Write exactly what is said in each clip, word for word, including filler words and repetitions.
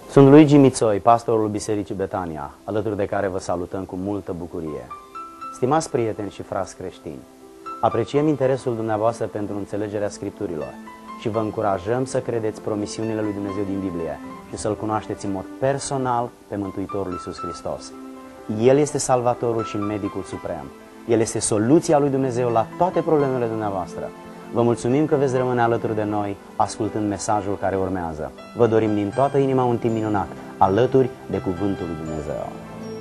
Sunt Luigi Mițoi, pastorul Bisericii Betania, alături de care vă salutăm cu multă bucurie. Stimați prieteni și frați creștini, apreciem interesul dumneavoastră pentru înțelegerea Scripturilor și vă încurajăm să credeți promisiunile lui Dumnezeu din Biblie și să-L cunoașteți în mod personal pe Mântuitorul Iisus Hristos. El este Salvatorul și Medicul Suprem. El este soluția lui Dumnezeu la toate problemele dumneavoastră. Vă mulțumim că veți rămâne alături de noi, ascultând mesajul care urmează. Vă dorim din toată inima un timp minunat, alături de Cuvântul lui Dumnezeu.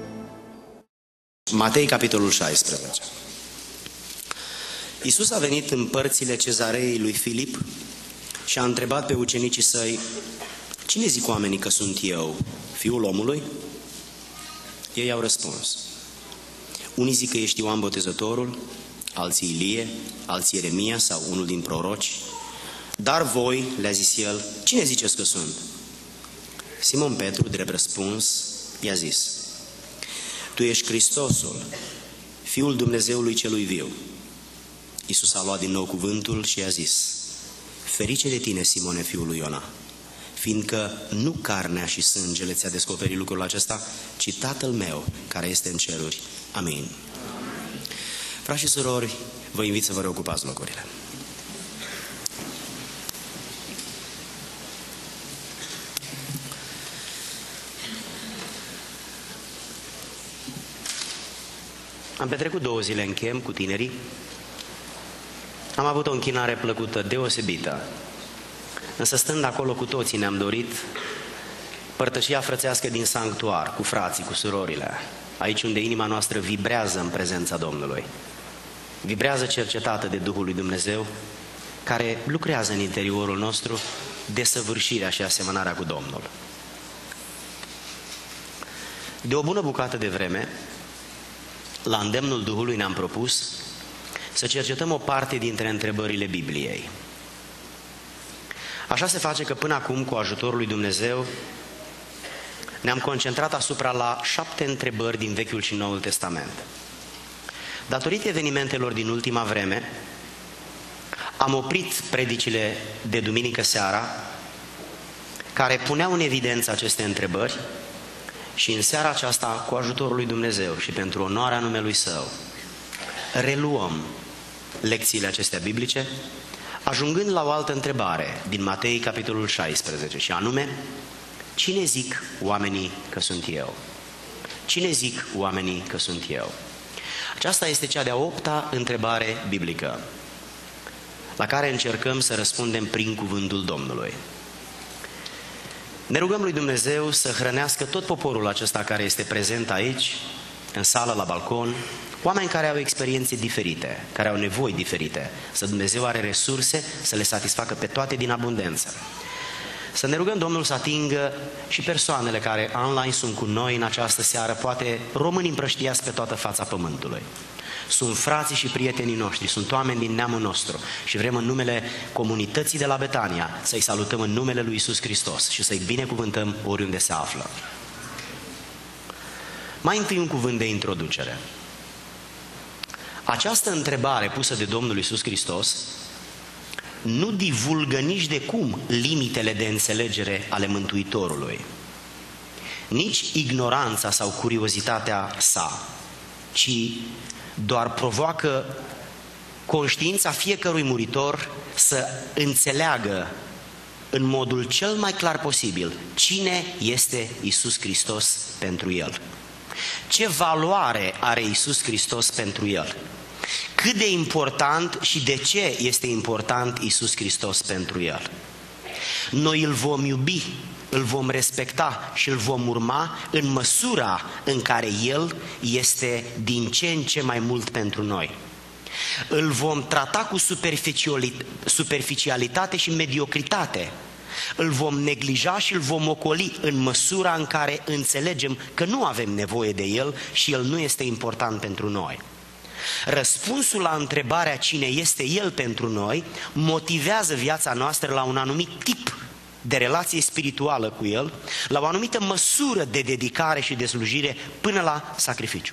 Matei, capitolul șaisprezece. Iisus a venit în părțile Cezareei lui Filip și a întrebat pe ucenicii săi: cine zic oamenii că sunt eu, Fiul omului? Ei au răspuns: unii zic că ești Ioan Botezătorul, alții Ilie, alții Ieremia sau unul din proroci. Dar voi, le-a zis el, cine ziceți că sunt? Simon Petru, drept răspuns, i-a zis: tu ești Hristosul, Fiul Dumnezeului celui viu. Iisus a luat din nou cuvântul și i-a zis: ferice de tine, Simone, fiul lui Iona, fiindcă nu carnea și sângele ți-a descoperit lucrul acesta, ci Tatăl meu care este în ceruri. Amin. Frați și surori, vă invit să vă reocupați locurile. Am petrecut două zile în chem cu tinerii. Am avut o închinare plăcută, deosebită. Însă stând acolo cu toții ne-am dorit părtășia frățească din sanctuar, cu frații, cu surorile, aici unde inima noastră vibrează în prezența Domnului. Vibrează cercetată de Duhul lui Dumnezeu, care lucrează în interiorul nostru desăvârșirea și asemănarea cu Domnul. De o bună bucată de vreme, la îndemnul Duhului ne-am propus să cercetăm o parte dintre întrebările Bibliei. Așa se face că până acum, cu ajutorul lui Dumnezeu, ne-am concentrat asupra la șapte întrebări din Vechiul și Noul Testament. Datorită evenimentelor din ultima vreme, am oprit predicile de duminică seara, care puneau în evidență aceste întrebări, și în seara aceasta, cu ajutorul lui Dumnezeu și pentru onoarea numelui Său, reluăm lecțiile acestea biblice, ajungând la o altă întrebare din Matei, capitolul șaisprezece, și anume: cine zic oamenii că sunt eu? Cine zic oamenii că sunt eu? Aceasta este cea de-a opta întrebare biblică, la care încercăm să răspundem prin cuvântul Domnului. Ne rugăm lui Dumnezeu să hrănească tot poporul acesta care este prezent aici, în sală, la balcon, oameni care au experiențe diferite, care au nevoi diferite, să Dumnezeu are resurse să le satisfacă pe toate din abundență. Să ne rugăm Domnul să atingă și persoanele care online sunt cu noi în această seară, poate români împrăștiați pe toată fața pământului. Sunt frații și prietenii noștri, sunt oameni din neamul nostru și vrem în numele comunității de la Betania să-i salutăm în numele lui Iisus Hristos și să-i binecuvântăm oriunde se află. Mai întâi un cuvânt de introducere. Această întrebare pusă de Domnul Iisus Hristos nu divulgă nici de cum limitele de înțelegere ale Mântuitorului, nici ignoranța sau curiozitatea sa, ci doar provoacă conștiința fiecărui muritor să înțeleagă în modul cel mai clar posibil cine este Iisus Hristos pentru el. Ce valoare are Iisus Hristos pentru el? Cât de important și de ce este important Iisus Hristos pentru el? Noi îl vom iubi, îl vom respecta și îl vom urma în măsura în care el este din ce în ce mai mult pentru noi. Îl vom trata cu superficialitate și mediocritate. Îl vom neglija și îl vom ocoli în măsura în care înțelegem că nu avem nevoie de el și el nu este important pentru noi. Răspunsul la întrebarea cine este el pentru noi motivează viața noastră la un anumit tip de relație spirituală cu el, la o anumită măsură de dedicare și de slujire până la sacrificiu.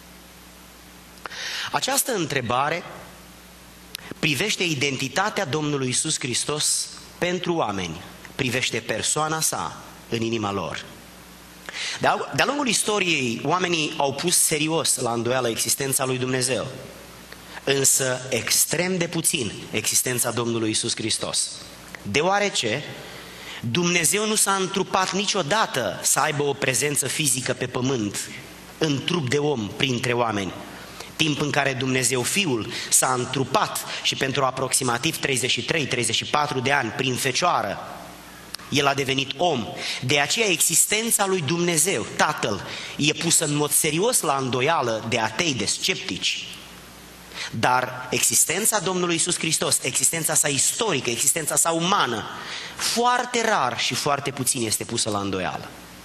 Această întrebare privește identitatea Domnului Iisus Hristos pentru oameni, privește persoana sa, în inima lor. De-a lungul istoriei, oamenii au pus serios la îndoială existența lui Dumnezeu, însă extrem de puțin existența Domnului Iisus Hristos. Deoarece Dumnezeu nu s-a întrupat niciodată să aibă o prezență fizică pe pământ, în trup de om printre oameni, timp în care Dumnezeu Fiul s-a întrupat și pentru aproximativ treizeci și trei treizeci și patru de ani, prin fecioară, El a devenit om. De aceea existența lui Dumnezeu, Tatăl, e pusă în mod serios la îndoială de atei, de sceptici. Dar existența Domnului Iisus Hristos, existența sa istorică, existența sa umană, foarte rar și foarte puțin este pusă la îndoială.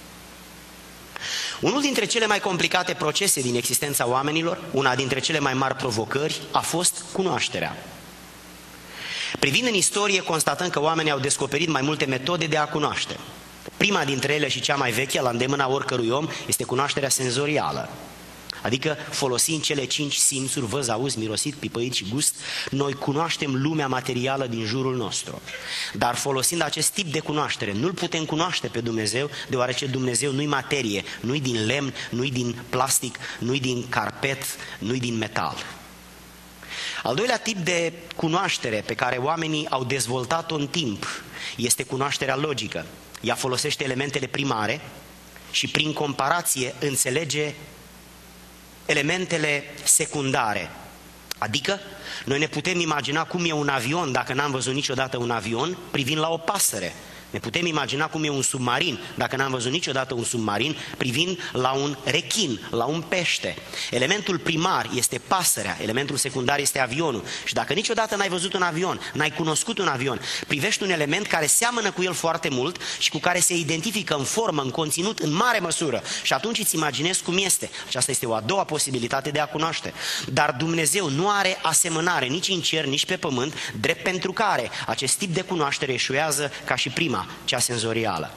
Unul dintre cele mai complicate procese din existența oamenilor, una dintre cele mai mari provocări, a fost cunoașterea. Privind în istorie, constatăm că oamenii au descoperit mai multe metode de a cunoaște. Prima dintre ele și cea mai veche, la îndemâna oricărui om, este cunoașterea senzorială. Adică, folosind cele cinci simțuri, văz, auz, mirosit, pipăit și gust, noi cunoaștem lumea materială din jurul nostru. Dar folosind acest tip de cunoaștere, nu-L putem cunoaște pe Dumnezeu, deoarece Dumnezeu nu-i materie, nu-i din lemn, nu-i din plastic, nu-i din carpet, nu-i din metal. Al doilea tip de cunoaștere pe care oamenii au dezvoltat-o în timp este cunoașterea logică. Ea folosește elementele primare și prin comparație înțelege elementele secundare. Adică, noi ne putem imagina cum e un avion dacă n-am văzut niciodată un avion privind la o pasăre. Ne putem imagina cum e un submarin dacă n-am văzut niciodată un submarin privind la un rechin, la un pește. Elementul primar este pasărea, elementul secundar este avionul. Și dacă niciodată n-ai văzut un avion, n-ai cunoscut un avion, privești un element care seamănă cu el foarte mult și cu care se identifică în formă, în conținut, în mare măsură. Și atunci îți imaginezi cum este. Aceasta este o a doua posibilitate de a cunoaște. Dar Dumnezeu nu are asemănare nici în cer, nici pe pământ, drept pentru care acest tip de cunoaștere eșuează ca și prima, cea senzorială.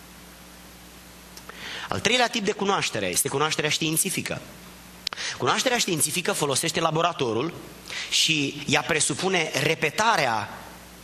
Al treilea tip de cunoaștere este cunoașterea științifică. Cunoașterea științifică folosește laboratorul și ea presupune repetarea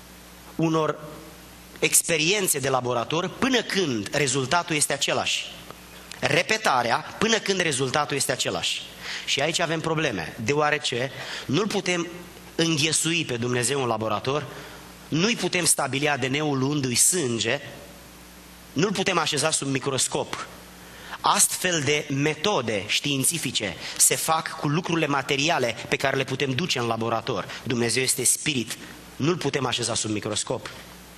unor experiențe de laborator până când rezultatul este același. Repetarea până când rezultatul este același. Și aici avem probleme, deoarece nu-L putem înghesui pe Dumnezeu în laborator, nu-i putem stabili A D N-ul luându-i sânge, nu-l putem așeza sub microscop. Astfel de metode științifice se fac cu lucrurile materiale pe care le putem duce în laborator. Dumnezeu este spirit, nu-l putem așeza sub microscop.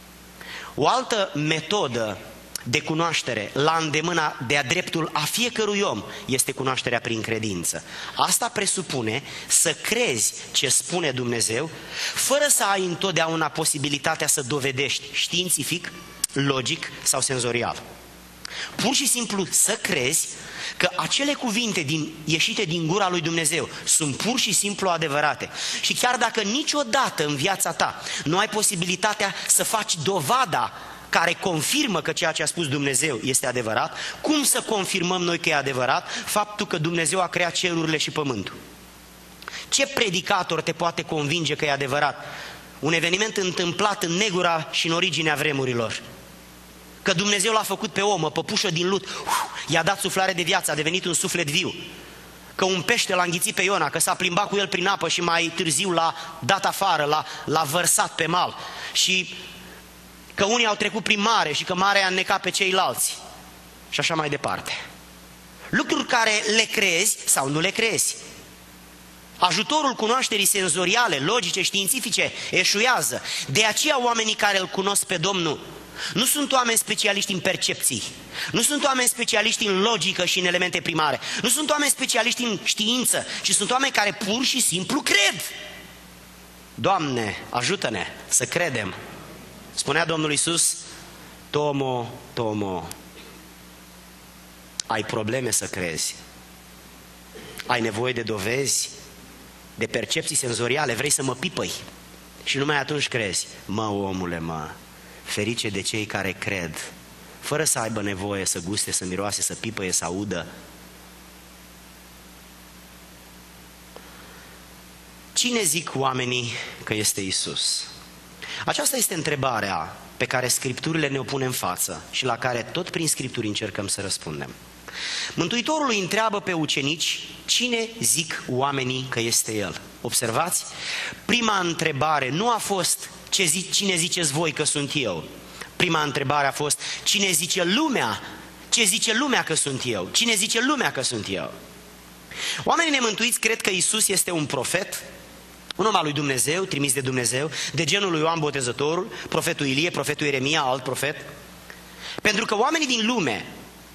O altă metodă de cunoaștere la îndemâna de-a dreptul a fiecărui om este cunoașterea prin credință. Asta presupune să crezi ce spune Dumnezeu, fără să ai întotdeauna posibilitatea să dovedești științific, logic sau senzorial. Pur și simplu să crezi că acele cuvinte din, ieșite din gura lui Dumnezeu sunt pur și simplu adevărate. Și chiar dacă niciodată în viața ta nu ai posibilitatea să faci dovada care confirmă că ceea ce a spus Dumnezeu este adevărat, cum să confirmăm noi că e adevărat faptul că Dumnezeu a creat cerurile și pământul? Ce predicator te poate convinge că e adevărat un eveniment întâmplat în negura și în originea vremurilor? Că Dumnezeu l-a făcut pe om, o păpușă din lut, i-a dat suflare de viață, a devenit un suflet viu. Că un pește l-a înghițit pe Iona, că s-a plimbat cu el prin apă și mai târziu l-a dat afară, l-a, l-a vărsat pe mal. Și că unii au trecut prin mare și că marea i-a înnecat pe ceilalți. Și așa mai departe. Lucruri care le crezi sau nu le crezi. Ajutorul cunoașterii senzoriale, logice, științifice eșuează. De aceea oamenii care îl cunosc pe Domnul nu sunt oameni specialiști în percepții, nu sunt oameni specialiști în logică și în elemente primare, nu sunt oameni specialiști în știință, ci sunt oameni care pur și simplu cred. Doamne, ajută-ne să credem. Spunea Domnul Iisus, Tomo, Tomo, ai probleme să crezi, ai nevoie de dovezi, de percepții senzoriale, vrei să mă pipăi și numai atunci crezi. Mă, omule, mă, ferice de cei care cred, fără să aibă nevoie să guste, să miroase, să pipăie, să audă. Cine zic oamenii că este Iisus? Aceasta este întrebarea pe care Scripturile ne-o pun în față și la care tot prin Scripturi încercăm să răspundem. Mântuitorul îi întreabă pe ucenici cine zic oamenii că este El. Observați? Prima întrebare nu a fost ce zi, cine ziceți voi că sunt eu. Prima întrebare a fost cine zice lumea, ce zice lumea că sunt eu. Cine zice lumea că sunt eu. Oamenii nemântuiți cred că Iisus este un profet, un om al lui Dumnezeu, trimis de Dumnezeu, de genul lui Ioan Botezătorul, profetul Ilie, profetul Ieremia, alt profet. Pentru că oamenii din lume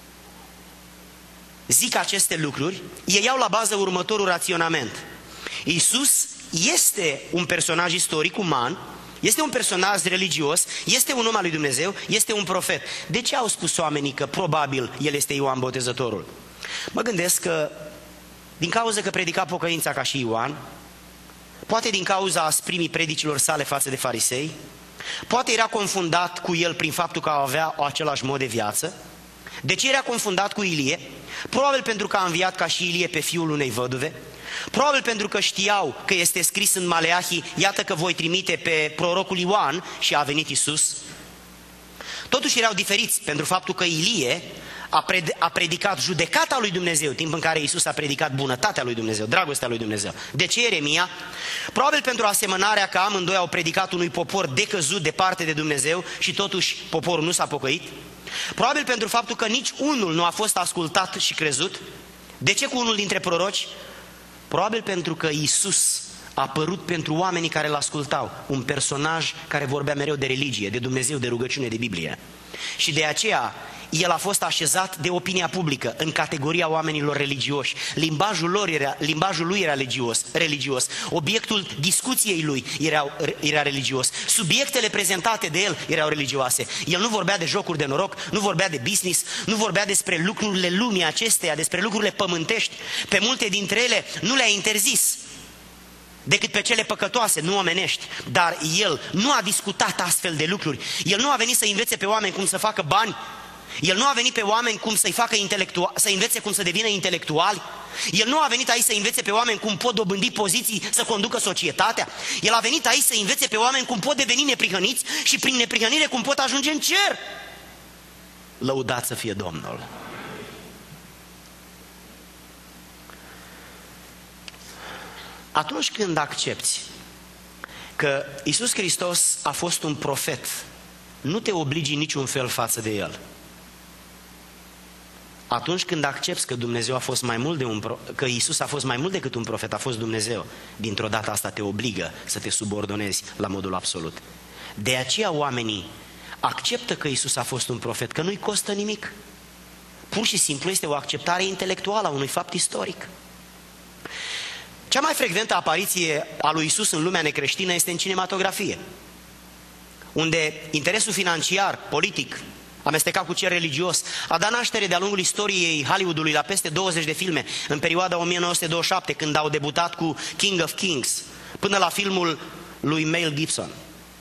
zic aceste lucruri, ei iau la bază următorul raționament. Iisus este un personaj istoric uman, este un personaj religios, este un om al lui Dumnezeu, este un profet. De ce au spus oamenii că probabil el este Ioan Botezătorul? Mă gândesc că din cauza că predica pocăința ca și Ioan, poate din cauza asprimii predicilor sale față de farisei, poate era confundat cu el prin faptul că avea același mod de viață. De ce era confundat cu Ilie? Probabil pentru că a înviat ca și Ilie pe fiul unei văduve, probabil pentru că știau că este scris în Maleahi, iată că voi trimite pe prorocul Ioan și a venit Iisus. Totuși erau diferiți pentru faptul că Ilie a, pred, a predicat judecata lui Dumnezeu, timp în care Iisus a predicat bunătatea lui Dumnezeu, dragostea lui Dumnezeu. De ce Ieremia? Probabil pentru asemănarea că amândoi au predicat unui popor decăzut departe de Dumnezeu și totuși poporul nu s-a pocăit. Probabil pentru faptul că nici unul nu a fost ascultat și crezut. De ce cu unul dintre proroci? Probabil pentru că Iisus a apărut pentru oamenii care îl ascultau, un personaj care vorbea mereu de religie, de Dumnezeu, de rugăciune, de Biblie. Și de aceea el a fost așezat de opinia publică în categoria oamenilor religioși. Limbajul, lor era, limbajul lui era religios, religios. Obiectul discuției lui era, era religios. Subiectele prezentate de el erau religioase. El nu vorbea de jocuri de noroc, nu vorbea de business, nu vorbea despre lucrurile lumii acesteia, despre lucrurile pământești. Pe multe dintre ele nu le-a interzis, decât pe cele păcătoase, nu omenești. Dar el nu a discutat astfel de lucruri. El nu a venit să învețe pe oameni cum să facă bani. El nu a venit pe oameni cum să-i facă intelectual, să învețe cum să devină intelectuali. El nu a venit aici să învețe pe oameni cum pot dobândi poziții să conducă societatea. El a venit aici să învețe pe oameni cum pot deveni neprihăniți și prin neprihănire cum pot ajunge în cer. Lăudat să fie Domnul! Atunci când accepți că Iisus Hristos a fost un profet, nu te obligi în niciun fel față de El. Atunci când accepți că Dumnezeu a fost mai mult de un pro... că Iisus a fost mai mult decât un profet, a fost Dumnezeu, dintr-o dată asta te obligă să te subordonezi la modul absolut. De aceea oamenii acceptă că Iisus a fost un profet, că nu-i costă nimic. Pur și simplu este o acceptare intelectuală a unui fapt istoric. Cea mai frecventă apariție a lui Iisus în lumea necreștină este în cinematografie, unde interesul financiar, politic, amestecat cu cel religios, a dat naștere de-a lungul istoriei Hollywoodului la peste douăzeci de filme în perioada o mie nouă sute douăzeci și șapte, când au debutat cu King of Kings, până la filmul lui Mel Gibson.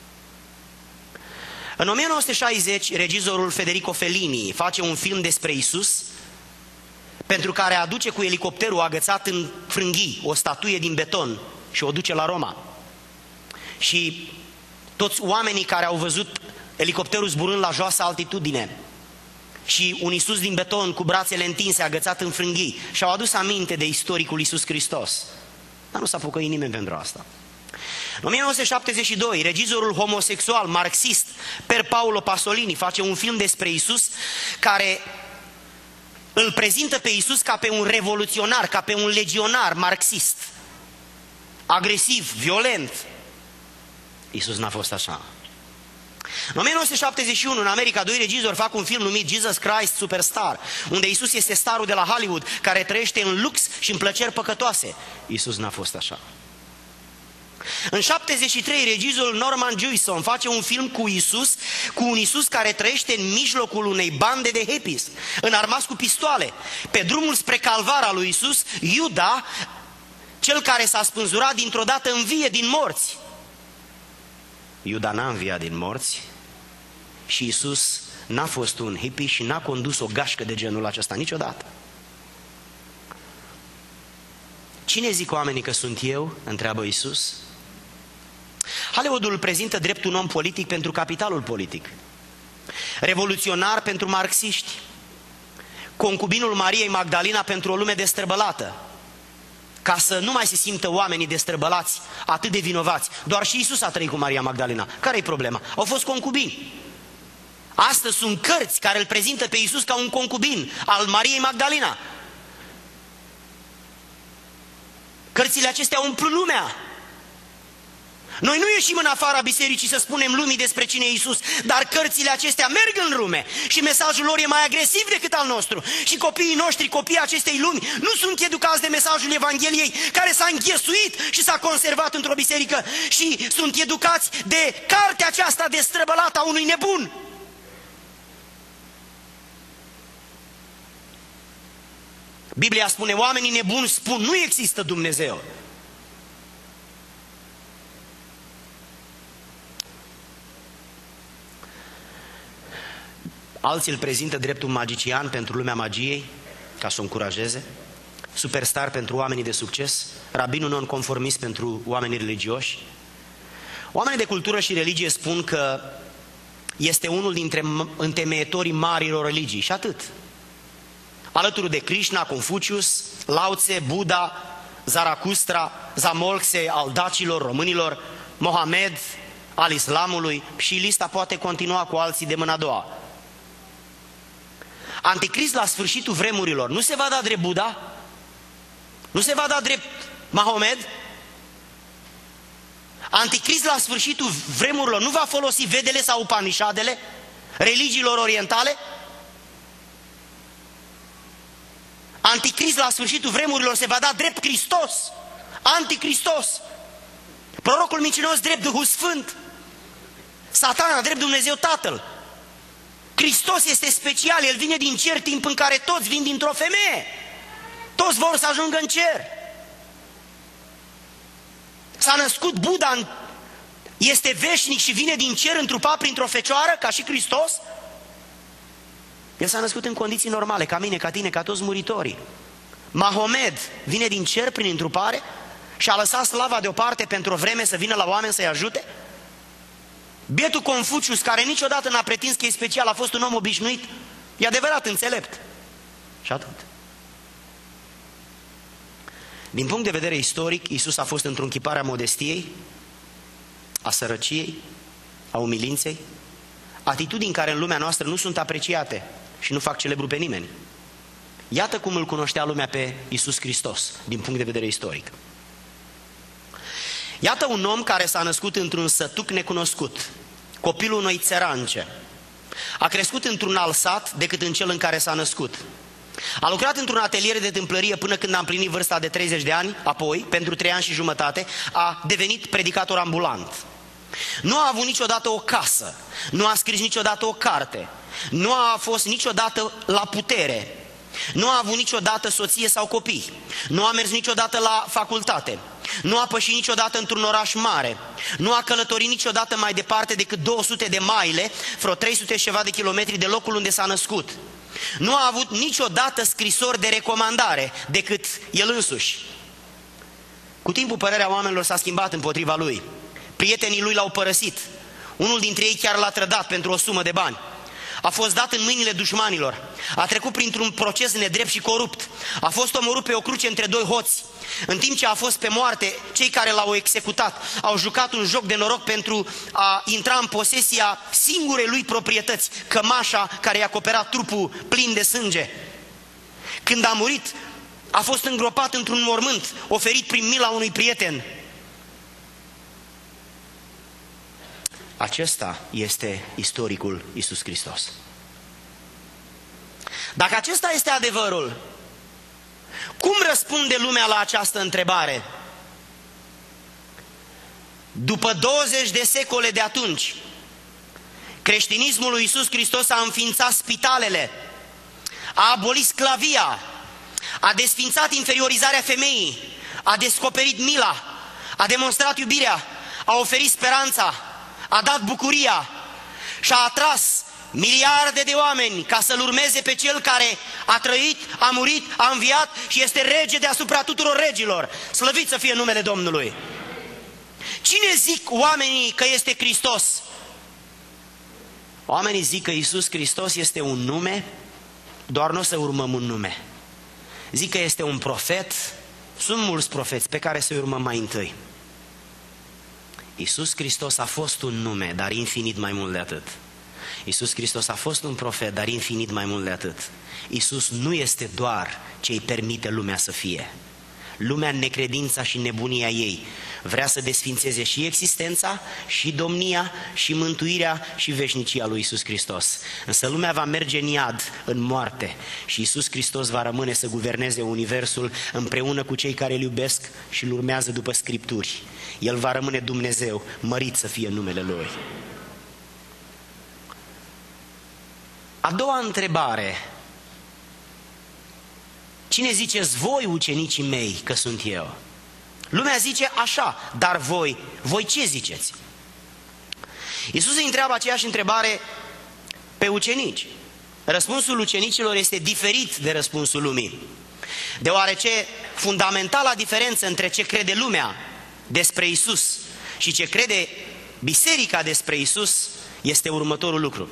În o mie nouă sute șaizeci, regizorul Federico Fellini face un film despre Iisus, pentru care aduce cu elicopterul agățat în frânghii o statuie din beton și o duce la Roma. Și toți oamenii care au văzut elicopterul zburând la joasă altitudine și un Iisus din beton cu brațele întinse, agățat în frânghii, și-au adus aminte de istoricul Iisus Hristos. Dar nu s-a pocăit nimeni pentru asta. În o mie nouă sute șaptezeci și doi, regizorul homosexual, marxist, Per Paolo Pasolini face un film despre Iisus care îl prezintă pe Iisus ca pe un revoluționar, ca pe un legionar marxist, agresiv, violent. Iisus n-a fost așa. În o mie nouă sute șaptezeci și unu, în America, doi regizori fac un film numit Jesus Christ Superstar, unde Iisus este starul de la Hollywood, care trăiește în lux și în plăceri păcătoase. Iisus n-a fost așa. În șaptezeci și trei, regizorul Norman Jewison face un film cu Iisus, cu un Iisus care trăiește în mijlocul unei bande de hippies, înarmați cu pistoale. Pe drumul spre calvara lui Iisus, Iuda, cel care s-a spânzurat, dintr-o dată învie din morți. Iuda n-a înviat din morți și Iisus n-a fost un hippie și n-a condus o gașcă de genul acesta niciodată. Cine zic oamenii că sunt eu? Întreabă Iisus. Hollywoodul îl prezintă drept un om politic pentru capitalul politic, revoluționar pentru marxiști, concubinul Mariei Magdalena pentru o lume destrăbălată, ca să nu mai se simtă oamenii destrăbălați, atât de vinovați. Doar și Iisus a trăit cu Maria Magdalena. Care-i problema? Au fost concubini. Astăzi sunt cărți care îl prezintă pe Iisus ca un concubin al Mariei Magdalena. Cărțile acestea umplu lumea. Noi nu ieșim în afara bisericii să spunem lumii despre cine e Iisus, dar cărțile acestea merg în lume și mesajul lor e mai agresiv decât al nostru. Și copiii noștri, copiii acestei lumi, nu sunt educați de mesajul Evangheliei care s-a înghesuit și s-a conservat într-o biserică, și sunt educați de cartea aceasta destrăbălată a unui nebun. Biblia spune, oamenii nebuni spun, nu există Dumnezeu. Alții îl prezintă drept un magician pentru lumea magiei, ca să o încurajeze, superstar pentru oamenii de succes, rabinul nonconformist pentru oamenii religioși. Oamenii de cultură și religie spun că este unul dintre întemeietorii marilor religii și atât. Alături de Krishna, Confucius, Lao Tse, Buddha, Zarathustra, Zamolxe al dacilor, românilor, Mohamed, al islamului, și lista poate continua cu alții de mâna a doua. Anticrist la sfârșitul vremurilor nu se va da drept Buddha? Nu se va da drept Mahomed? Anticrist la sfârșitul vremurilor nu va folosi Vedele sau Upanishadele, religiilor orientale? Anticrist la sfârșitul vremurilor se va da drept Hristos, Anticristos, prorocul mincinos drept Duhul Sfânt, Satana drept Dumnezeu Tatăl. Hristos este special, El vine din cer, timp în care toți vin dintr-o femeie. Toți vor să ajungă în cer. S-a născut Buddha, este veșnic și vine din cer întrupat printr-o fecioară, ca și Hristos? El s-a născut în condiții normale, ca mine, ca tine, ca toți muritorii. Mahomed vine din cer prin întrupare și a lăsat slava deoparte pentru o vreme să vină la oameni să-i ajute? Bietul Confucius, care niciodată n-a pretins că e special, a fost un om obișnuit, e adevărat înțelept. Și atât. Din punct de vedere istoric, Iisus a fost într-o închipare a modestiei, a sărăciei, a umilinței, atitudini care în lumea noastră nu sunt apreciate și nu fac celebru pe nimeni. Iată cum îl cunoștea lumea pe Iisus Hristos, din punct de vedere istoric. Iată un om care s-a născut într-un sătuc necunoscut, copilul unei țărance. A crescut într-un alt sat decât în cel în care s-a născut. A lucrat într-un atelier de tâmplărie până când a împlinit vârsta de treizeci de ani, apoi, pentru trei ani și jumătate, a devenit predicator ambulant. Nu a avut niciodată o casă, nu a scris niciodată o carte, nu a fost niciodată la putere, nu a avut niciodată soție sau copii, nu a mers niciodată la facultate, nu a pășit niciodată într-un oraș mare, nu a călătorit niciodată mai departe decât două sute de maile, vreo trei sute și ceva de kilometri de locul unde s-a născut. Nu a avut niciodată scrisori de recomandare decât el însuși. Cu timpul părerea oamenilor s-a schimbat împotriva lui. Prietenii lui l-au părăsit. Unul dintre ei chiar l-a trădat pentru o sumă de bani. A fost dat în mâinile dușmanilor. A trecut printr-un proces nedrept și corupt. A fost omorât pe o cruce între doi hoți. În timp ce a fost pe moarte, cei care l-au executat au jucat un joc de noroc pentru a intra în posesia singurei lui proprietăți, cămașa care i-a acoperat trupul plin de sânge. Când a murit, a fost îngropat într-un mormânt oferit prin mila unui prieten. Acesta este istoricul Iisus Hristos. Dacă acesta este adevărul, cum răspunde lumea la această întrebare? După douăzeci de secole de atunci, creștinismul lui Iisus Hristos a înființat spitalele, a abolit sclavia, a desfințat inferiorizarea femeii, a descoperit mila, a demonstrat iubirea, a oferit speranța, a dat bucuria și a atras miliarde de oameni ca să-L urmeze pe Cel care a trăit, a murit, a înviat și este rege deasupra tuturor regilor. Slăvit să fie numele Domnului! Cine zic oamenii că este Hristos? Oamenii zic că Iisus Hristos este un nume, doar nu o să urmăm un nume. Zic că este un profet, sunt mulți profeți pe care să-i urmăm mai întâi. Iisus Hristos a fost un nume, dar infinit mai mult de atât. Iisus Hristos a fost un profet, dar infinit mai mult de atât. Iisus nu este doar ce îi permite lumea să fie. Lumea în necredința și nebunia ei vrea să desfințeze și existența, și domnia, și mântuirea, și veșnicia lui Iisus Hristos. Însă lumea va merge în iad, în moarte, și Iisus Hristos va rămâne să guverneze universul împreună cu cei care îl iubesc și îl urmează după Scripturi. El va rămâne Dumnezeu, mărit să fie numele Lui. A doua întrebare. Cine ziceți voi, ucenicii mei, că sunt eu? Lumea zice așa, dar voi, voi ce ziceți? Iisus îi întreabă aceeași întrebare pe ucenici. Răspunsul ucenicilor este diferit de răspunsul lumii, deoarece fundamentala diferență între ce crede lumea despre Iisus și ce crede biserica despre Iisus este următorul lucru.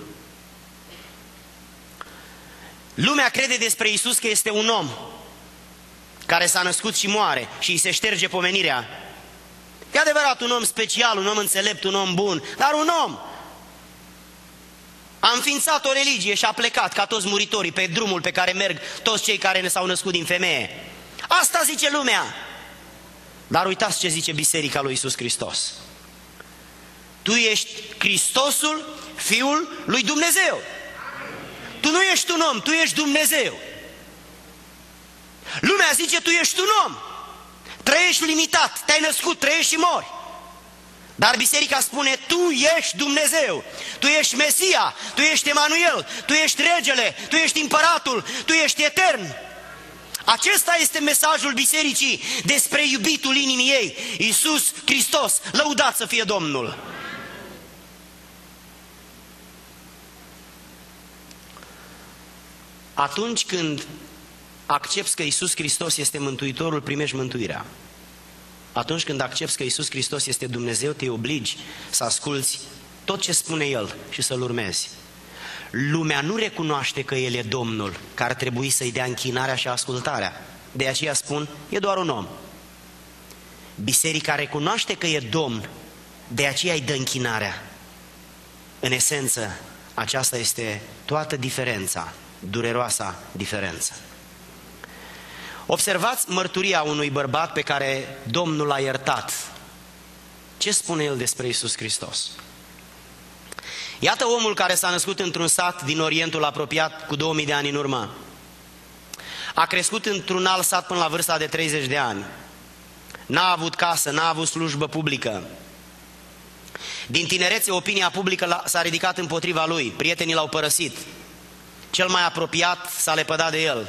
Lumea crede despre Iisus că este un om care s-a născut și moare și îi se șterge pomenirea. E adevărat, un om special, un om înțelept, un om bun, dar un om. A înființat o religie și a plecat ca toți muritorii pe drumul pe care merg toți cei care ne s-au născut din femeie. Asta zice lumea. Dar uitați ce zice biserica lui Iisus Hristos. Tu ești Hristosul, Fiul lui Dumnezeu. Tu nu ești un om, tu ești Dumnezeu. Lumea zice, tu ești un om, trăiești limitat, te-ai născut, trăiești și mori. Dar biserica spune, tu ești Dumnezeu, tu ești Mesia, tu ești Emanuel, tu ești regele, tu ești împăratul, tu ești etern. Acesta este mesajul bisericii despre iubitul inimii ei, Iisus Hristos, lăudat să fie Domnul. Atunci când accepți că Iisus Hristos este Mântuitorul, primești mântuirea. Atunci când accepți că Iisus Hristos este Dumnezeu, te obligi să asculți tot ce spune El și să-L urmezi. Lumea nu recunoaște că El e Domnul, că ar trebui să-i dea închinarea și ascultarea. De aceea spun, e doar un om. Biserica recunoaște că e Domn, de aceea îi dă închinarea. În esență, aceasta este toată diferența, dureroasa diferență. Observați mărturia unui bărbat pe care Domnul l-a iertat. Ce spune el despre Iisus Hristos? Iată omul care s-a născut într-un sat din Orientul apropiat cu două mii de ani în urmă. A crescut într-un alt sat până la vârsta de treizeci de ani. N-a avut casă, n-a avut slujbă publică. Din tinerețe, opinia publică s-a ridicat împotriva lui. Prietenii l-au părăsit. Cel mai apropiat s-a lepădat de el.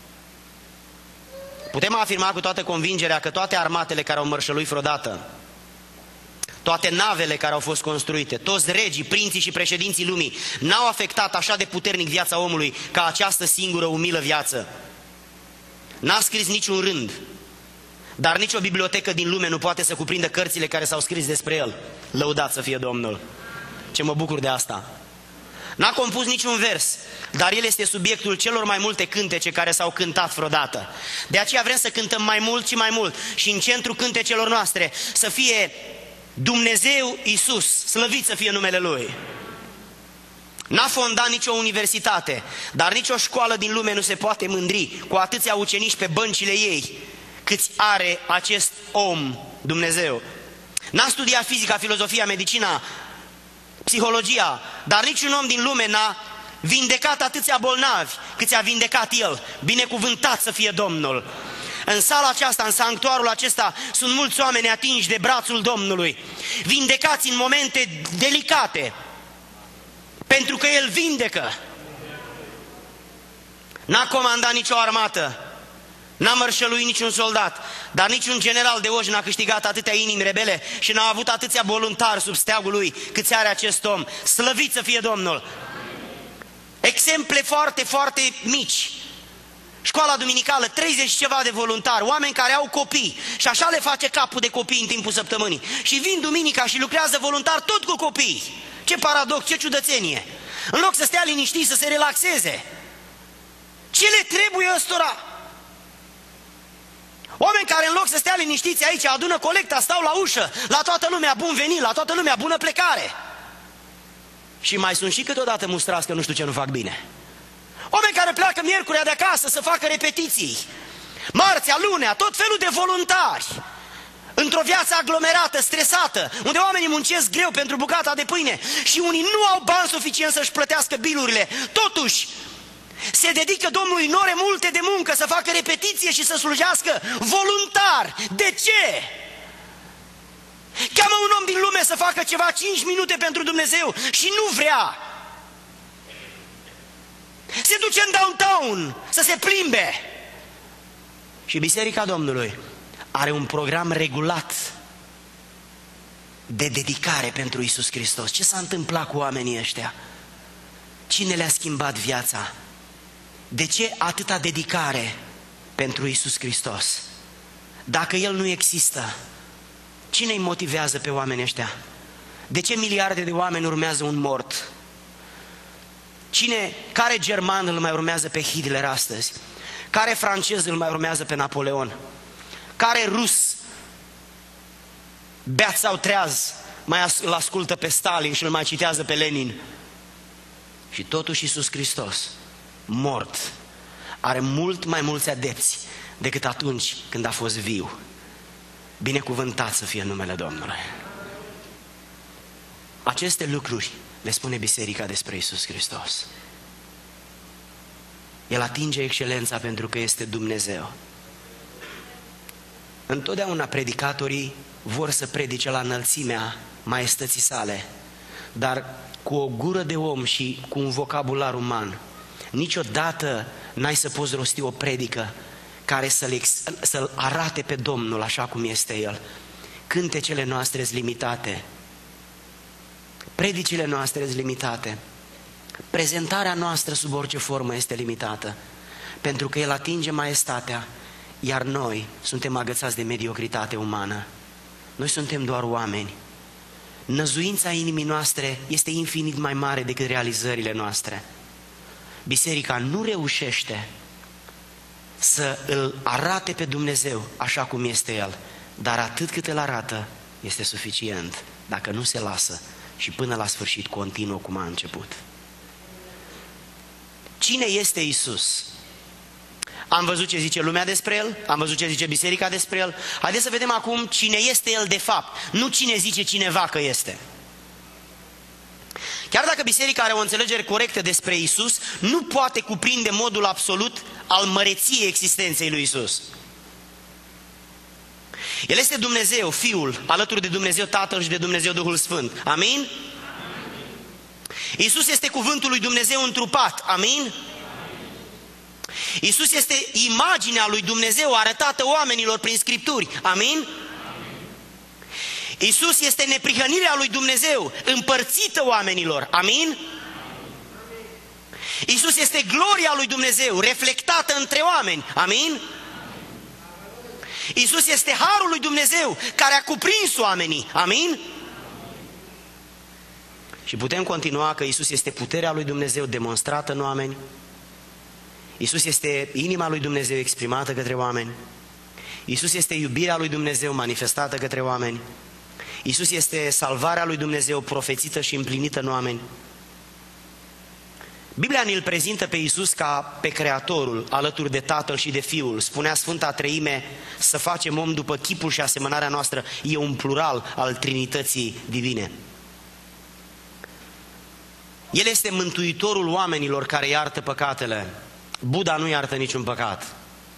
Putem afirma cu toată convingerea că toate armatele care au mărșăluit vreodată, toate navele care au fost construite, toți regii, prinții și președinții lumii n-au afectat așa de puternic viața omului ca această singură umilă viață. N-a scris niciun rând, dar nicio bibliotecă din lume nu poate să cuprindă cărțile care s-au scris despre el. Lăudat să fie Domnul! Ce mă bucur de asta! N-a compus niciun vers, dar el este subiectul celor mai multe cântece care s-au cântat vreodată. De aceea vrem să cântăm mai mult și mai mult și în centrul cântecelor noastre să fie Dumnezeu Iisus, slăvit să fie numele Lui. N-a fondat nicio universitate, dar nicio școală din lume nu se poate mândri cu atâția ucenici pe băncile ei câți are acest om, Dumnezeu. N-a studiat fizica, filozofia, medicina, psihologia, dar niciun om din lume n-a vindecat atâția bolnavi câți a vindecat el. Binecuvântat să fie Domnul! În sala aceasta, în sanctuarul acesta, sunt mulți oameni atinși de brațul Domnului, vindecați în momente delicate, pentru că El vindecă. N-a comandat nicio armată, n-a mărșăluit niciun soldat, dar niciun general de oși n-a câștigat atâtea inimi rebele și n-a avut atâția voluntari sub steagul lui câți are acest om. Slăvit să fie Domnul! Exemple foarte, foarte mici Școala duminicală, treizeci și ceva de voluntari, oameni care au copii și așa le face capul de copii în timpul săptămânii. Și vin duminica și lucrează voluntar tot cu copii. Ce paradox, ce ciudățenie! În loc să stea liniștit, să se relaxeze. Ce le trebuie ăstora? Oameni care în loc să stea liniștiți aici, adună colecta, stau la ușă, la toată lumea bun venit, la toată lumea bună plecare. Și mai sunt și câteodată mustrați că nu știu ce nu fac bine. Oameni care pleacă miercurea de acasă să facă repetiții, marțea, lunea, tot felul de voluntari, într-o viață aglomerată, stresată, unde oamenii muncesc greu pentru bucata de pâine și unii nu au bani suficient să-și plătească bilurile. Totuși, se dedică Domnului în ore multe de muncă să facă repetiție și să slujească voluntar. De ce? Cheamă un om din lume să facă ceva cinci minute pentru Dumnezeu și nu vrea. Se duce în downtown să se plimbe. Și Biserica Domnului are un program regulat de dedicare pentru Iisus Hristos. Ce s-a întâmplat cu oamenii ăștia? Cine le-a schimbat viața? De ce atâta dedicare pentru Iisus Hristos? Dacă El nu există, cine îi motivează pe oamenii ăștia? De ce miliarde de oameni urmează un mort? Cine, care german îl mai urmează pe Hitler astăzi? Care francez îl mai urmează pe Napoleon? Care rus, beat sau treaz, mai îl ascultă pe Stalin și îl mai citează pe Lenin? Și totuși Iisus Hristos, mort, are mult mai mulți adepți decât atunci când a fost viu. Binecuvântat să fie numele Domnului. Aceste lucruri le spune Biserica despre Iisus Hristos. El atinge excelența pentru că este Dumnezeu. Întotdeauna predicatorii vor să predice la înălțimea maestății sale, dar cu o gură de om și cu un vocabular uman. Niciodată n-ai să poți rosti o predică care să-l, să-l arate pe Domnul așa cum este El. Cântecele noastre sunt limitate, predicile noastre sunt limitate, prezentarea noastră sub orice formă este limitată, pentru că El atinge maestatea, iar noi suntem agățați de mediocritate umană. Noi suntem doar oameni. Năzuința inimii noastre este infinit mai mare decât realizările noastre. Biserica nu reușește să îl arate pe Dumnezeu așa cum este El, dar atât cât îl arată este suficient, dacă nu se lasă și până la sfârșit continuă cum a început. Cine este Iisus? Am văzut ce zice lumea despre El, am văzut ce zice Biserica despre El. Haideți să vedem acum cine este El de fapt, nu cine zice cineva că este. Chiar dacă Biserica are o înțelegere corectă despre Iisus, nu poate cuprinde modul absolut al măreției existenței lui Iisus. El este Dumnezeu, Fiul, alături de Dumnezeu Tatăl și de Dumnezeu Duhul Sfânt. Amin? Iisus este cuvântul lui Dumnezeu întrupat. Amin? Iisus este imaginea lui Dumnezeu arătată oamenilor prin Scripturi. Amin? Iisus este neprihănirea lui Dumnezeu împărțită oamenilor. Amin? Iisus este gloria lui Dumnezeu reflectată între oameni. Amin? Iisus este harul lui Dumnezeu care a cuprins oamenii. Amin? Și putem continua că Iisus este puterea lui Dumnezeu demonstrată în oameni. Iisus este inima lui Dumnezeu exprimată către oameni. Iisus este iubirea lui Dumnezeu manifestată către oameni. Iisus este salvarea lui Dumnezeu profețită și împlinită în oameni. Biblia ne-l prezintă pe Iisus ca pe Creatorul, alături de Tatăl și de Fiul. Spunea Sfânta Treime să facem om după chipul și asemănarea noastră. E un plural al Trinității divine. El este mântuitorul oamenilor care iartă păcatele. Buddha nu iartă niciun păcat.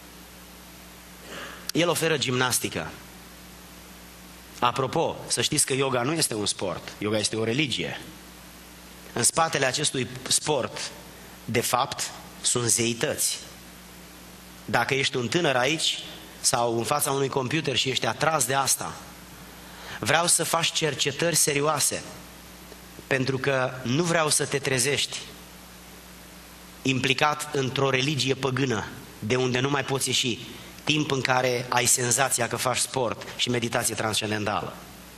El oferă gimnastică. Apropo, să știți că yoga nu este un sport, yoga este o religie. În spatele acestui sport, de fapt, sunt zeități. Dacă ești un tânăr aici sau în fața unui computer și ești atras de asta, vreau să faci cercetări serioase, pentru că nu vreau să te trezești implicat într-o religie păgână de unde nu mai poți ieși, timp în care ai senzația că faci sport și meditație transcendentală.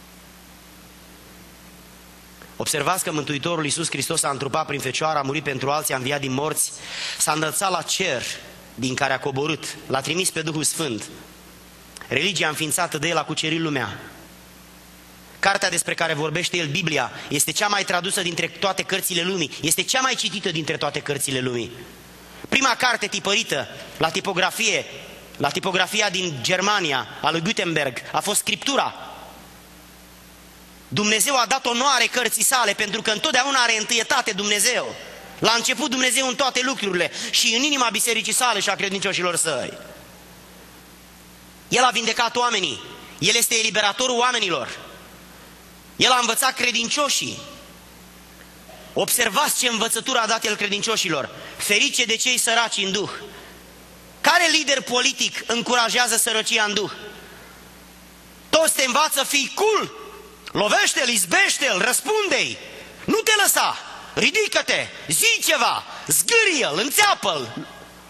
Observați că Mântuitorul Iisus Hristos a întrupat prin Fecioară, a murit pentru alții, a înviat din morți, s-a înălțat la cer din care a coborât, l-a trimis pe Duhul Sfânt. Religia înființată de El a cucerit lumea. Cartea despre care vorbește el, Biblia, este cea mai tradusă dintre toate cărțile lumii, este cea mai citită dintre toate cărțile lumii. Prima carte tipărită la tipografie, la tipografia din Germania, a lui Gutenberg, a fost Scriptura. Dumnezeu a dat onoare cărții sale pentru că întotdeauna are întâietate Dumnezeu. La început Dumnezeu în toate lucrurile și în inima bisericii sale și a credincioșilor săi. El a vindecat oamenii, El este eliberatorul oamenilor. El a învățat credincioșii. Observați ce învățătură a dat El credincioșilor. Ferice de cei săraci în duh. Care lider politic încurajează sărăcia în duh? Toți te învață, fii cool, lovește-l, izbește-l, răspunde-i, nu te lăsa, ridică-te, zi ceva, zgârie-l, înțeapă-l.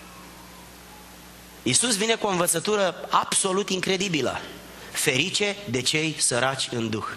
Iisus vine cu o învățătură absolut incredibilă. Ferice de cei săraci în duh.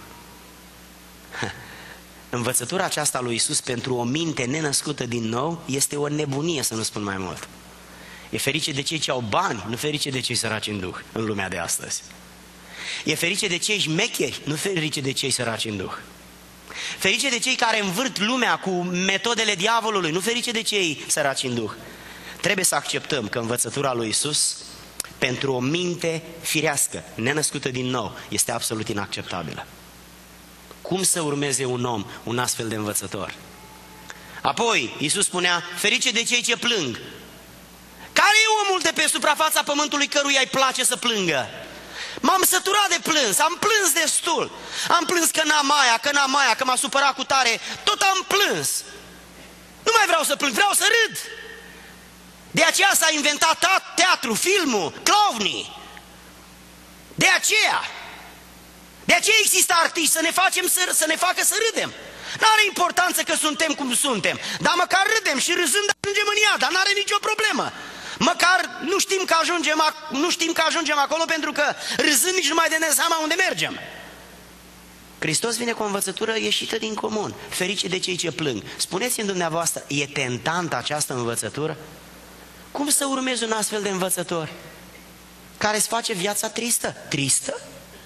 Învățătura aceasta lui Iisus pentru o minte nenăscută din nou este o nebunie, să nu spun mai mult. E ferice de cei ce au bani, nu ferice de cei săraci în duh în lumea de astăzi. E ferice de cei șmecheri, nu ferice de cei săraci în duh. Ferice de cei care învârt lumea cu metodele diavolului, nu ferice de cei săraci în duh. Trebuie să acceptăm că învățătura lui Iisus pentru o minte firească, nenăscută din nou, este absolut inacceptabilă. Cum să urmeze un om un astfel de învățător? Apoi, Iisus spunea, ferice de cei ce plâng. Care e omul de pe suprafața pământului căruia îi place să plângă? M-am săturat de plâns, am plâns destul. Am plâns că n-am aia, că n-am aia, că m-a supărat cu tare. Tot am plâns. Nu mai vreau să plâng, vreau să râd. De aceea s-a inventat teatru, filmul, clownii. De aceea. De aceea există artiști, să ne, facem să, să ne facă să râdem. N-are importanță că suntem cum suntem, dar măcar râdem și râzând ajungem în ea, dar n-are nicio problemă. Măcar nu știm că ajungem, nu știm că ajungem acolo pentru că râzând nici nu mai dăm seama unde mergem. Hristos vine cu o învățătură ieșită din comun. Ferice de cei ce plâng. Spuneți-mi dumneavoastră, e tentantă această învățătură? Cum să urmezi un astfel de învățător care îți face viața tristă? Tristă?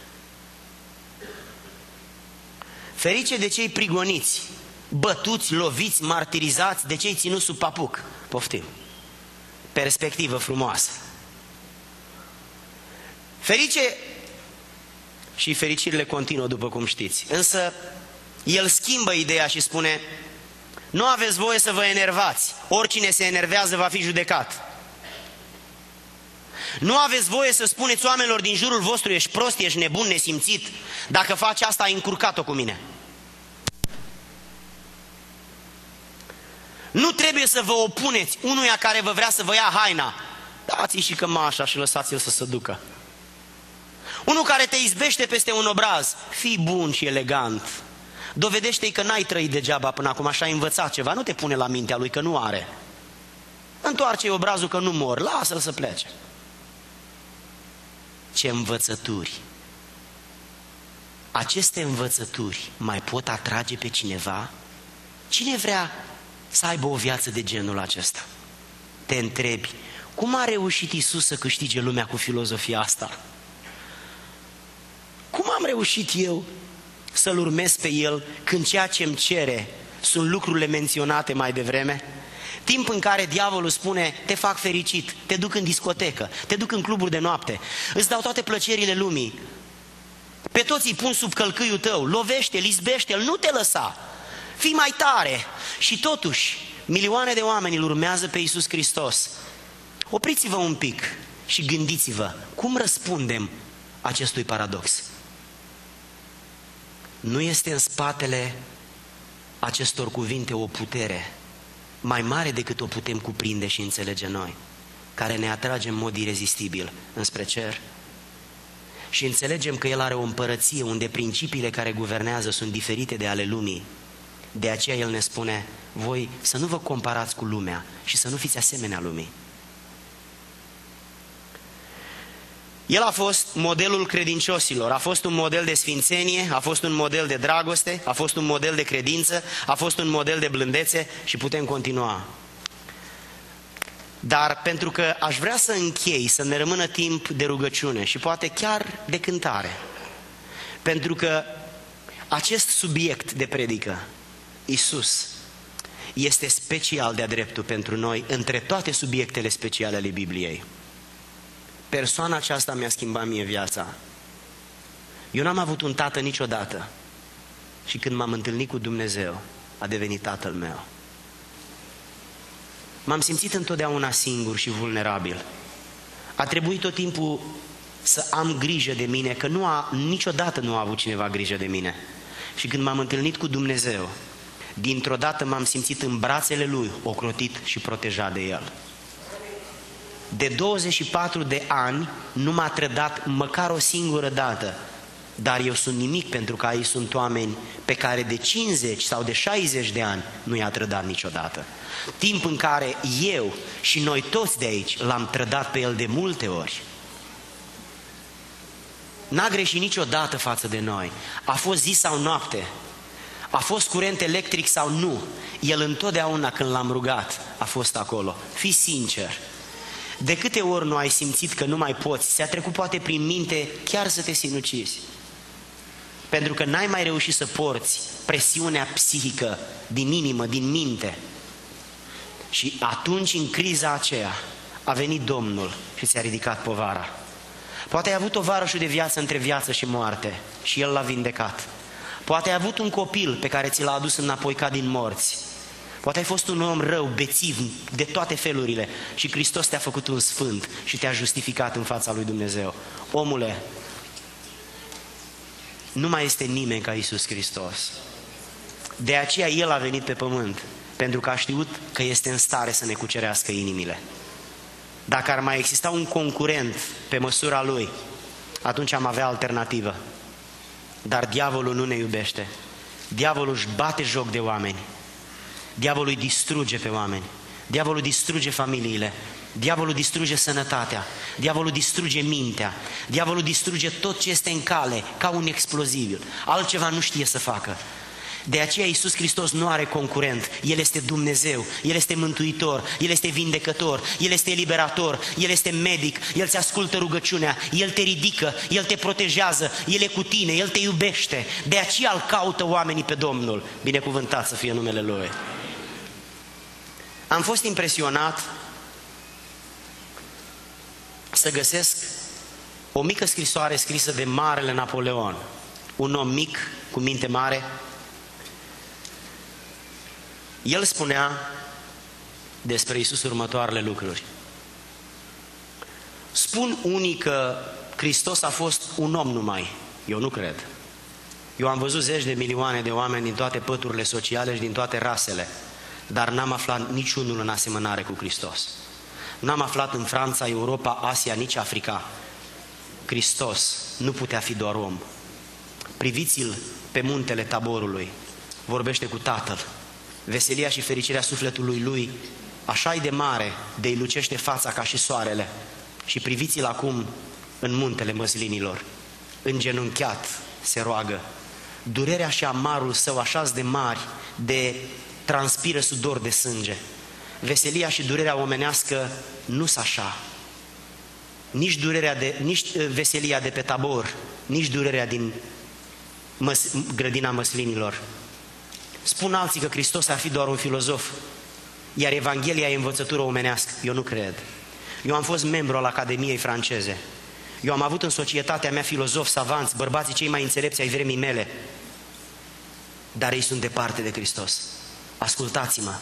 Ferice de cei prigoniți, bătuți, loviți, martirizați, de cei ținuți sub papuc. Poftim. Perspectivă frumoasă. Ferice, și fericirile continuă după cum știți, însă el schimbă ideea și spune, nu aveți voie să vă enervați, oricine se enervează va fi judecat. Nu aveți voie să spuneți oamenilor din jurul vostru, ești prost, ești nebun, nesimțit, dacă faci asta ai încurcat-o cu mine. Nu trebuie să vă opuneți unuia care vă vrea să vă ia haina. Dați-i și cămașa și lăsați-l să se ducă. Unul care te izbește peste un obraz, fii bun și elegant. Dovedește-i că n-ai trăit degeaba până acum, așa ai învățat ceva, nu te pune la mintea lui că nu are. Întoarce-i obrazul că nu mor, lasă-l să plece. Ce învățături! Aceste învățături mai pot atrage pe cineva? Cine vrea să aibă o viață de genul acesta? Te întrebi, cum a reușit Iisus să câștige lumea cu filozofia asta? Cum am reușit eu să-L urmez pe El când ceea ce îmi cere sunt lucrurile menționate mai devreme? Timp în care diavolul spune, te fac fericit, te duc în discotecă, te duc în cluburi de noapte, îți dau toate plăcerile lumii, pe toți îi pun sub călcâiul tău, lovește-l, izbește-l, nu te lăsa, fii mai tare. Și totuși, milioane de oameni îl urmează pe Iisus Hristos. Opriți-vă un pic și gândiți-vă, cum răspundem acestui paradox? Nu este în spatele acestor cuvinte o putere mai mare decât o putem cuprinde și înțelege noi, care ne atrage în mod irezistibil înspre cer? Și înțelegem că El are o împărăție unde principiile care guvernează sunt diferite de ale lumii. De aceea El ne spune, voi să nu vă comparați cu lumea și să nu fiți asemenea lumii. El a fost modelul credincioșilor, a fost un model de sfințenie, a fost un model de dragoste, a fost un model de credință, a fost un model de blândețe și putem continua. Dar pentru că aș vrea să închei, să ne rămână timp de rugăciune și poate chiar de cântare, pentru că acest subiect de predică, Iisus, este special de-a dreptul pentru noi între toate subiectele speciale ale Bibliei. Persoana aceasta mi-a schimbat mie viața. Eu n-am avut un tată niciodată și când m-am întâlnit cu Dumnezeu, a devenit tatăl meu. M-am simțit întotdeauna singur și vulnerabil. A trebuit tot timpul să am grijă de mine, că nu a, niciodată nu a avut cineva grijă de mine. Și când m-am întâlnit cu Dumnezeu, dintr-o dată m-am simțit în brațele Lui, ocrotit și protejat de El. De douăzeci și patru de ani nu m-a trădat măcar o singură dată, dar eu sunt nimic pentru că aici sunt oameni pe care de cincizeci sau de șaizeci de ani nu i-a trădat niciodată. Timp în care eu și noi toți de aici l-am trădat pe El de multe ori. N-a greșit niciodată față de noi. A fost zi sau noapte, a fost curent electric sau nu, El întotdeauna când l-am rugat a fost acolo. Fii sincer. De câte ori nu ai simțit că nu mai poți, ți-a trecut poate prin minte chiar să te sinucizi? Pentru că n-ai mai reușit să porți presiunea psihică din inimă, din minte. Și atunci, în criza aceea, a venit Domnul și ți-a ridicat povara. Poate ai avut tovarășul de viață între viață și moarte și El l-a vindecat. Poate ai avut un copil pe care ți l-a adus înapoi ca din morți. Poate ai fost un om rău, bețiv, de toate felurile și Hristos te-a făcut un sfânt și te-a justificat în fața lui Dumnezeu. Omule, nu mai este nimeni ca Iisus Hristos. De aceea El a venit pe pământ, pentru că a știut că este în stare să ne cucerească inimile. Dacă ar mai exista un concurent pe măsura Lui, atunci am avea alternativă. Dar diavolul nu ne iubește. Diavolul își bate joc de oameni. Diavolul îi distruge pe oameni. Diavolul distruge familiile. Diavolul distruge sănătatea. Diavolul distruge mintea. Diavolul distruge tot ce este în cale, ca un explozibil. Altceva nu știe să facă. De aceea Iisus Hristos nu are concurent. El este Dumnezeu, El este Mântuitor, El este Vindecător, El este Eliberator, El este Medic, El ți ascultă rugăciunea, El te ridică, El te protejează, El e cu tine, El te iubește. De aceea îl caută oamenii pe Domnul. Binecuvântat să fie numele Lui. Am fost impresionat să găsesc o mică scrisoare scrisă de Marele Napoleon, un om mic, cu minte mare. El spunea despre Iisus următoarele lucruri. Spun unii că Hristos a fost un om numai. Eu nu cred. Eu am văzut zeci de milioane de oameni din toate păturile sociale și din toate rasele, dar n-am aflat niciunul în asemănare cu Hristos. N-am aflat în Franța, Europa, Asia, nici Africa. Hristos nu putea fi doar om. Priviți-l pe muntele Taborului. Vorbește cu Tatăl. Veselia și fericirea sufletului lui așa-i de mare, de îi lucește fața ca și soarele. Și priviți-l acum în muntele măslinilor. Îngenunchiat se roagă. Durerea și amarul său așa de mari, de transpiră sudor de sânge. Veselia și durerea omenească nu-s așa. Nici, durerea de, nici veselia de pe Tabor, nici durerea din măs, grădina măslinilor. Spun alții că Hristos ar fi doar un filozof, iar Evanghelia e învățătură omenească. Eu nu cred. Eu am fost membru al Academiei franceze. Eu am avut în societatea mea filozofi, savanți, bărbații cei mai înțelepți ai vremii mele. Dar ei sunt departe de Hristos. Ascultați-mă.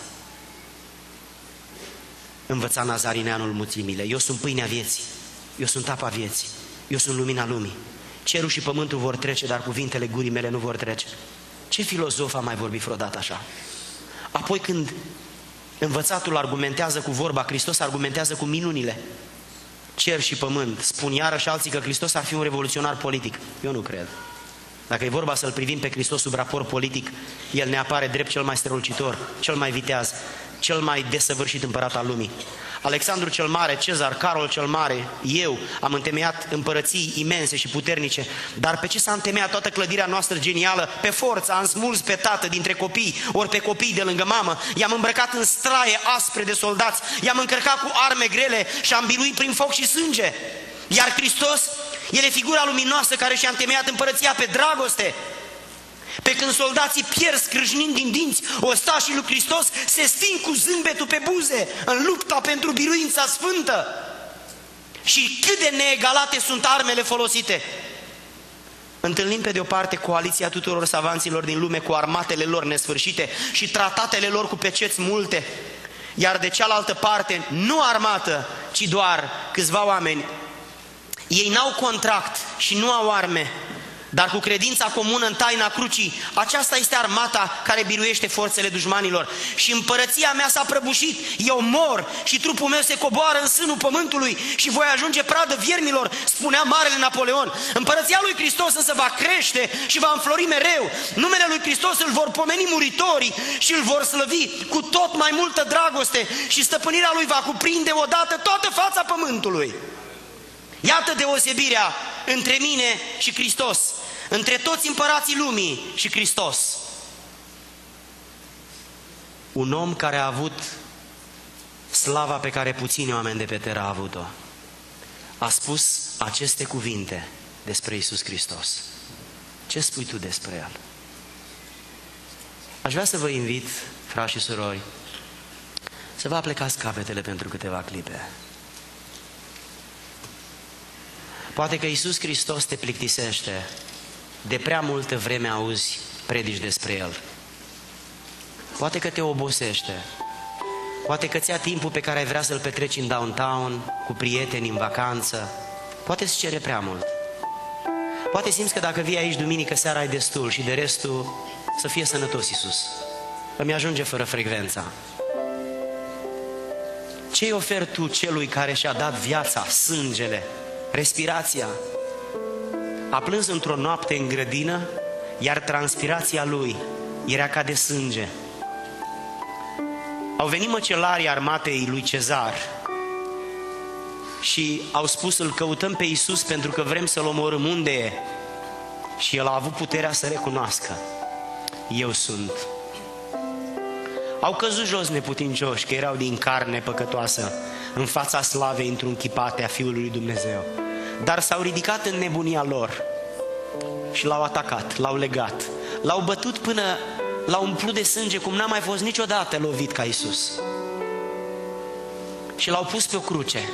Învăța Nazarineanul mulțimile. Eu sunt pâinea vieții. Eu sunt apa vieții. Eu sunt lumina lumii. Cerul și pământul vor trece, dar cuvintele gurii mele nu vor trece. Ce filozof a mai vorbit vreodată așa? Apoi când învățatul argumentează cu vorba, Hristos argumentează cu minunile. Cer și pământ. Spun iarăși alții că Hristos ar fi un revoluționar politic. Eu nu cred. Dacă e vorba să-L privim pe Hristos sub raport politic, El ne apare drept cel mai strălucitor, cel mai viteaz. cel mai desăvârșit împărat al lumii. Alexandru cel Mare, Cezar, Carol cel Mare, eu am întemeiat împărății imense și puternice, dar pe ce s-a întemeiat toată clădirea noastră genială? Pe forță, am smuls pe tată dintre copii, ori pe copii de lângă mamă, i-am îmbrăcat în straie aspre de soldați, i-am încărcat cu arme grele și am biruit prin foc și sânge. Iar Hristos, El e figura luminoasă care și-a întemeiat împărăția pe dragoste. Pe când soldații pierd scrâșnind din dinți, ostașii lui Hristos se sting cu zâmbetul pe buze în lupta pentru biruința sfântă. Și cât de neegalate sunt armele folosite. Întâlnim pe de o parte coaliția tuturor savanților din lume cu armatele lor nesfârșite și tratatele lor cu peceți multe, iar de cealaltă parte nu armată, ci doar câțiva oameni. Ei n-au contract și nu au arme, dar cu credința comună în taina crucii, aceasta este armata care biruiește forțele dușmanilor. Și împărăția mea s-a prăbușit, eu mor și trupul meu se coboară în sânul pământului și voi ajunge pradă viermilor, spunea marele Napoleon. Împărăția lui Hristos însă va crește și va înflori mereu. Numele lui Hristos îl vor pomeni muritorii și îl vor slăvi cu tot mai multă dragoste și stăpânirea lui va cuprinde odată toată fața pământului. Iată deosebirea între mine și Hristos, între toți împărații lumii și Hristos. Un om care a avut slava pe care puțini oameni de pe teră au avut-o, a spus aceste cuvinte despre Iisus Hristos. Ce spui tu despre El? Aș vrea să vă invit, frați și surori, să vă aplecați capetele pentru câteva clipe. Poate că Iisus Hristos te plictisește, de prea multă vreme auzi predici despre El. Poate că te obosește, poate că ți-a timpul pe care ai vrea să-l petreci în downtown, cu prieteni, în vacanță, poate îți cere prea mult. Poate simți că dacă vii aici duminică seara ai destul și de restul să fie sănătos Iisus. Îmi ajunge fără frecvența. Ce-i oferi tu celui care și-a dat viața, sângele, respirația? A plâns într-o noapte în grădină, iar transpirația lui era ca de sânge. Au venit măcelarii armatei lui Cezar și au spus: îl căutăm pe Iisus pentru că vrem să-l omorâm. Unde e? Și el a avut puterea să recunoască: eu sunt. Au căzut jos neputincioși, că erau din carne păcătoasă, în fața slavei întrunchipate a Fiului lui Dumnezeu. Dar s-au ridicat în nebunia lor și l-au atacat, l-au legat, l-au bătut până l-au umplut de sânge cum n-a mai fost niciodată lovit ca Iisus. Și l-au pus pe o cruce.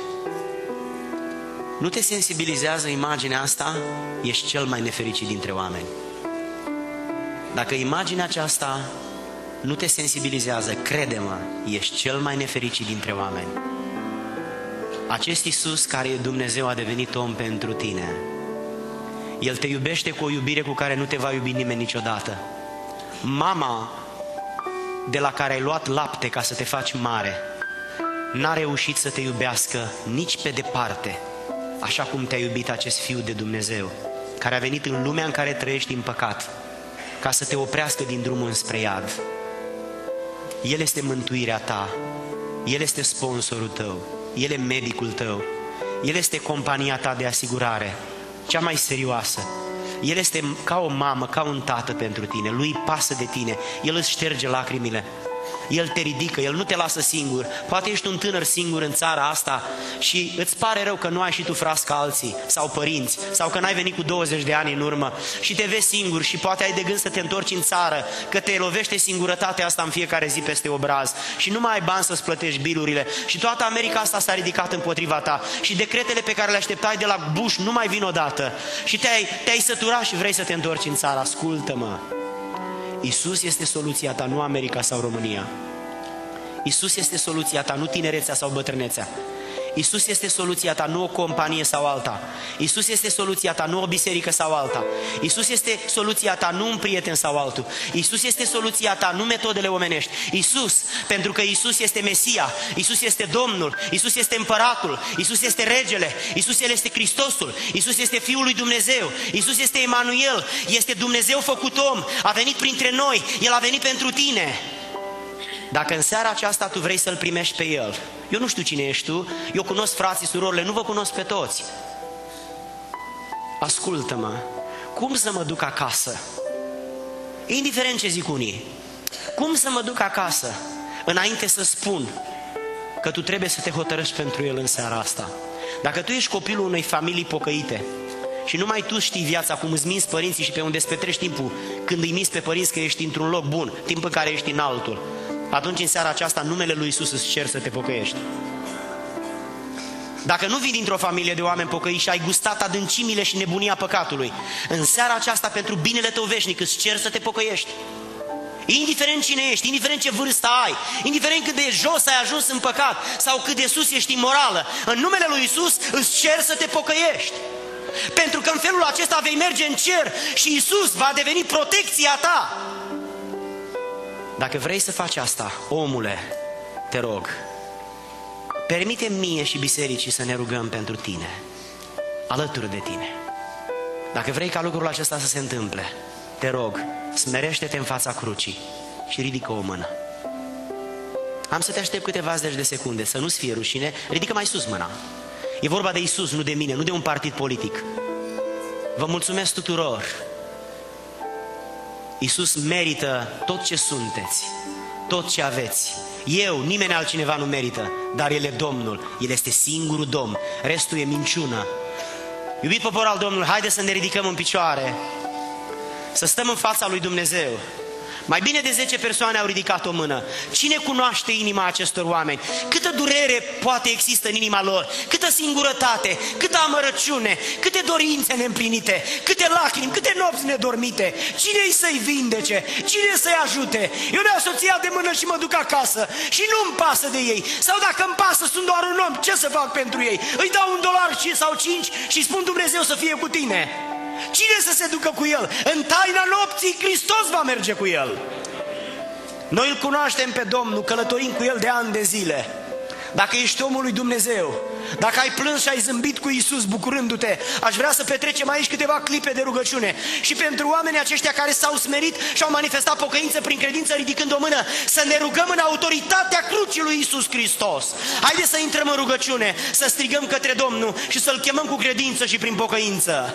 Nu te sensibilizează imaginea asta? Ești cel mai nefericit dintre oameni. Dacă imaginea aceasta nu te sensibilizează, crede-mă, ești cel mai nefericit dintre oameni. Acest Iisus care e Dumnezeu a devenit om pentru tine. El te iubește cu o iubire cu care nu te va iubi nimeni niciodată. Mama de la care ai luat lapte ca să te faci mare n-a reușit să te iubească nici pe departe așa cum te-a iubit acest Fiu de Dumnezeu, care a venit în lumea în care trăiești în păcat ca să te oprească din drumul înspre iad. El este mântuirea ta, El este sponsorul tău, El e medicul tău, El este compania ta de asigurare, cea mai serioasă. El este ca o mamă, ca un tată pentru tine. Lui pasă de tine, El îți șterge lacrimile, El te ridică, El nu te lasă singur. Poate ești un tânăr singur în țara asta și îți pare rău că nu ai și tu frați ca alții sau părinți, sau că n-ai venit cu douăzeci de ani în urmă și te vezi singur și poate ai de gând să te întorci în țară, că te lovește singurătatea asta în fiecare zi peste obraz și nu mai ai bani să-ți plătești bilurile și toată America asta s-a ridicat împotriva ta și decretele pe care le așteptai de la Bush nu mai vin odată și te-ai, te-ai săturat și vrei să te întorci în țară. Ascultă-mă, Iisus este soluția ta, nu America sau România. Iisus este soluția ta, nu tinerețea sau bătrânețea. Iisus este soluția ta, nu o companie sau alta. Iisus este soluția ta, nu o biserică sau alta. Iisus este soluția ta, nu un prieten sau altul. Iisus este soluția ta, nu metodele omenești. Iisus, pentru că Iisus este Mesia, Iisus este Domnul, Iisus este Împăratul, Iisus este Regele, Iisus El este Hristosul, Iisus este Fiul lui Dumnezeu, Iisus este Emanuel, este Dumnezeu făcut om, a venit printre noi, El a venit pentru tine. Dacă în seara aceasta tu vrei să-L primești pe El, eu nu știu cine ești tu, eu cunosc frații, surorile, nu vă cunosc pe toți. Ascultă-mă, cum să mă duc acasă? Indiferent ce zic unii, cum să mă duc acasă înainte să spun că tu trebuie să te hotărăști pentru El în seara asta? Dacă tu ești copilul unei familii pocăite și numai tu știi viața, cum îți minți părinții și pe unde îți petrești timpul când îi minți pe părinți că ești într-un loc bun, timp în care ești în altul, atunci în seara aceasta numele lui Iisus îți cer să te pocăiești. Dacă nu vii dintr-o familie de oameni pocăiți și ai gustat adâncimile și nebunia păcatului, în seara aceasta pentru binele tău veșnic îți cer să te pocăiești. Indiferent cine ești, indiferent ce vârstă ai, indiferent cât de jos ai ajuns în păcat sau cât de sus ești în morală, în numele lui Iisus îți cer să te pocăiești. Pentru că în felul acesta vei merge în cer și Iisus va deveni protecția ta. Dacă vrei să faci asta, omule, te rog, permite mie și bisericii să ne rugăm pentru tine, alături de tine. Dacă vrei ca lucrul acesta să se întâmple, te rog, smerește-te în fața crucii și ridică o mână. Am să te aștept câteva zeci de secunde, să nu-ți fie rușine, ridică mai sus mâna. E vorba de Iisus, nu de mine, nu de un partid politic. Vă mulțumesc tuturor. Iisus merită tot ce sunteți, tot ce aveți. Eu, nimeni altcineva nu merită, dar El e Domnul, El este singurul Domn, restul e minciună. Iubit popor al Domnului, haideți să ne ridicăm în picioare, să stăm în fața lui Dumnezeu. Mai bine de zece persoane au ridicat o mână. Cine cunoaște inima acestor oameni? Câtă durere poate există în inima lor? Câtă singurătate, câtă amărăciune, câte dorințe neîmplinite, câte lacrimi, câte nopți nedormite. Cine îi să-i vindece? Cine să-i ajute? Eu le-am soția de mână și mă duc acasă și nu-mi pasă de ei. Sau dacă îmi pasă, sunt doar un om, ce să fac pentru ei? Îi dau un dolar sau cinci și spun Dumnezeu să fie cu tine. Cine să se ducă cu El? În taina nopții Hristos va merge cu El. Noi îl cunoaștem pe Domnul, călătorim cu El de ani de zile. Dacă ești omul lui Dumnezeu, dacă ai plâns și ai zâmbit cu Iisus bucurându-te, aș vrea să petrecem aici câteva clipe de rugăciune. Și pentru oamenii aceștia care s-au smerit și au manifestat pocăință prin credință ridicând o mână, să ne rugăm în autoritatea crucii lui Iisus Hristos. Haideți să intrăm în rugăciune, să strigăm către Domnul și să-L chemăm cu credință și prin pocăință.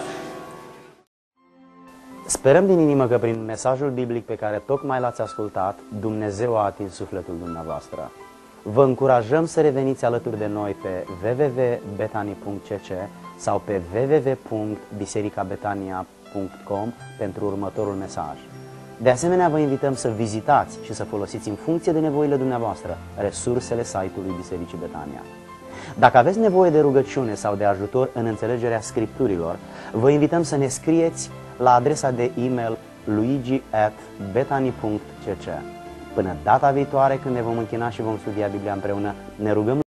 Sperăm din inimă că prin mesajul biblic pe care tocmai l-ați ascultat, Dumnezeu a atins sufletul dumneavoastră. Vă încurajăm să reveniți alături de noi pe w w w punct betani punct c c sau pe w w w punct biserica betania punct com pentru următorul mesaj. De asemenea, vă invităm să vizitați și să folosiți în funcție de nevoile dumneavoastră resursele site-ului Bisericii Betania. Dacă aveți nevoie de rugăciune sau de ajutor în înțelegerea Scripturilor, vă invităm să ne scrieți la adresa de e-mail luigi at betani punct c c. Până data viitoare, când ne vom închina și vom studia Biblia împreună, ne rugăm